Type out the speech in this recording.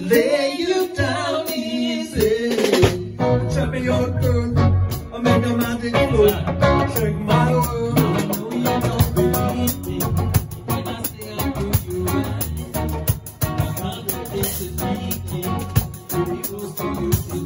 lay you down easy. Tell me your girl, I make a magic flow. Check my word. I know you don't believe me when I say I do you right. My confidence is leaking. Pretty close to you.